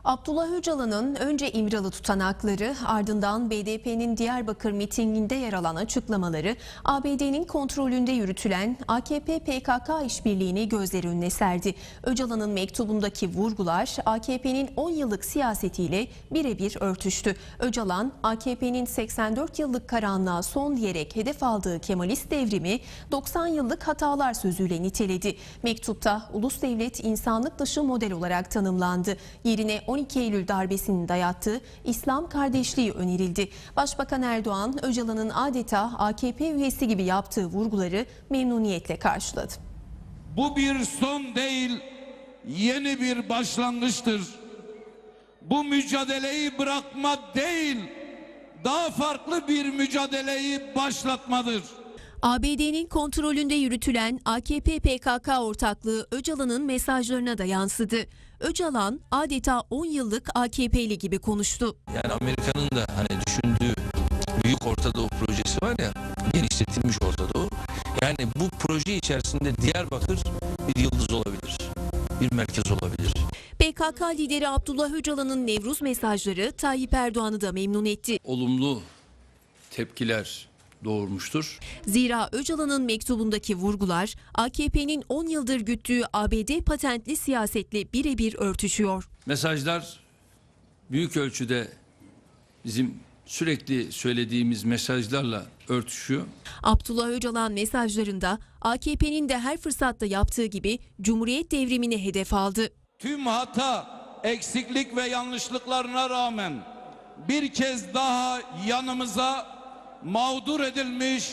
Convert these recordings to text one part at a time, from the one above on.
Abdullah Öcalan'ın önce İmralı tutanakları, ardından BDP'nin Diyarbakır mitinginde yer alan açıklamaları, ABD'nin kontrolünde yürütülen AKP-PKK işbirliğini gözler önüne serdi. Öcalan'ın mektubundaki vurgular AKP'nin 10 yıllık siyasetiyle birebir örtüştü. Öcalan, AKP'nin 84 yıllık karanlığa son diyerek hedef aldığı Kemalist devrimi 90 yıllık hatalar sözüyle niteledi. Mektupta ulus devlet insanlık dışı model olarak tanımlandı. Yerine 12 Eylül darbesinin dayattığı İslam kardeşliği önerildi. Başbakan Erdoğan, Öcalan'ın adeta AKP üyesi gibi yaptığı vurguları memnuniyetle karşıladı. Bu bir son değil, yeni bir başlangıçtır. Bu mücadeleyi bırakma değil, daha farklı bir mücadeleyi başlatmadır. ABD'nin kontrolünde yürütülen AKP-PKK ortaklığı Öcalan'ın mesajlarına da yansıdı. Öcalan adeta 10 yıllık AKP'li gibi konuştu. Yani Amerika'nın da hani düşündüğü büyük Orta Doğu projesi var ya, genişletilmiş Orta Doğu. Yani bu proje içerisinde Diyarbakır bir yıldız olabilir, bir merkez olabilir. PKK lideri Abdullah Öcalan'ın Nevruz mesajları Tayyip Erdoğan'ı da memnun etti. Olumlu tepkiler doğurmuştur. Zira Öcalan'ın mektubundaki vurgular AKP'nin 10 yıldır güttüğü ABD patentli siyasetle birebir örtüşüyor. Mesajlar büyük ölçüde bizim sürekli söylediğimiz mesajlarla örtüşüyor. Abdullah Öcalan mesajlarında AKP'nin de her fırsatta yaptığı gibi Cumhuriyet devrimini hedef aldı. Tüm hata, eksiklik ve yanlışlıklarına rağmen bir kez daha yanımıza mağdur edilmiş,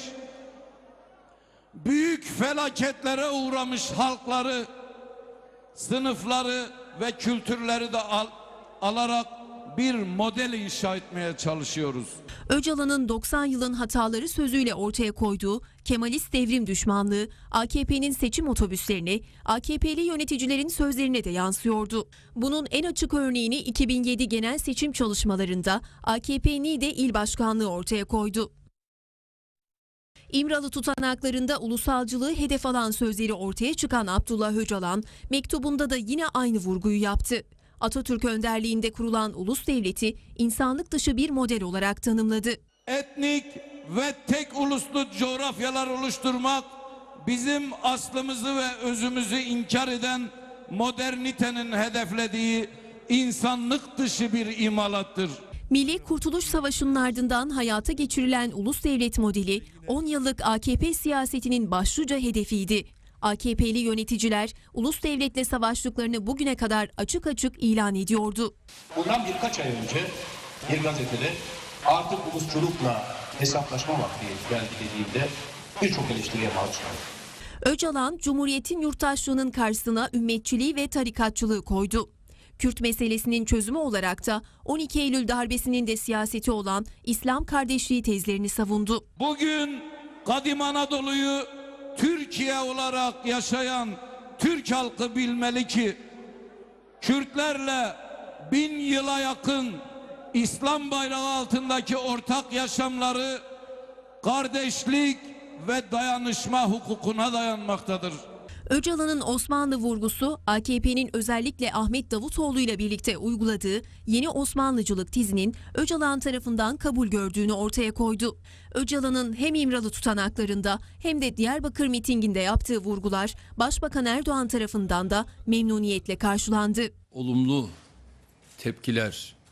büyük felaketlere uğramış halkları, sınıfları ve kültürleri de alarak bir model inşa etmeye çalışıyoruz. Öcalan'ın 90 yılın hataları sözüyle ortaya koyduğu Kemalist devrim düşmanlığı AKP'nin seçim otobüslerine, AKP'li yöneticilerin sözlerine de yansıyordu. Bunun en açık örneğini 2007 genel seçim çalışmalarında AKP Niğde İl Başkanlığı ortaya koydu. İmralı tutanaklarında ulusalcılığı hedef alan sözleri ortaya çıkan Abdullah Öcalan, mektubunda da yine aynı vurguyu yaptı. Atatürk önderliğinde kurulan ulus devleti insanlık dışı bir model olarak tanımladı. Etnik ve tek uluslu coğrafyalar oluşturmak bizim aslımızı ve özümüzü inkar eden modernitenin hedeflediği insanlık dışı bir imalattır. Milli Kurtuluş Savaşı'nın ardından hayata geçirilen ulus devlet modeli 10 yıllık AKP siyasetinin başlıca hedefiydi. AKP'li yöneticiler ulus devletle savaştıklarını bugüne kadar açık açık ilan ediyordu. Bundan birkaç ay önce bir gazetede artık ulusçulukla hesaplaşma vakti geldi dediğimde birçok eleştiriye maruz kaldı. Öcalan, Cumhuriyet'in yurttaşlığının karşısına ümmetçiliği ve tarikatçılığı koydu. Kürt meselesinin çözümü olarak da 12 Eylül darbesinin de siyaseti olan İslam kardeşliği tezlerini savundu. Bugün Kadim Anadolu'yu Türkiye olarak yaşayan Türk halkı bilmeli ki Kürtlerle 1000 yıla yakın İslam bayrağı altındaki ortak yaşamları kardeşlik ve dayanışma hukukuna dayanmaktadır. Öcalan'ın Osmanlı vurgusu AKP'nin özellikle Ahmet Davutoğlu ile birlikte uyguladığı yeni Osmanlıcılık tezinin Öcalan tarafından kabul gördüğünü ortaya koydu. Öcalan'ın hem İmralı tutanaklarında hem de Diyarbakır mitinginde yaptığı vurgular Başbakan Erdoğan tarafından da memnuniyetle karşılandı. Olumlu tepkiler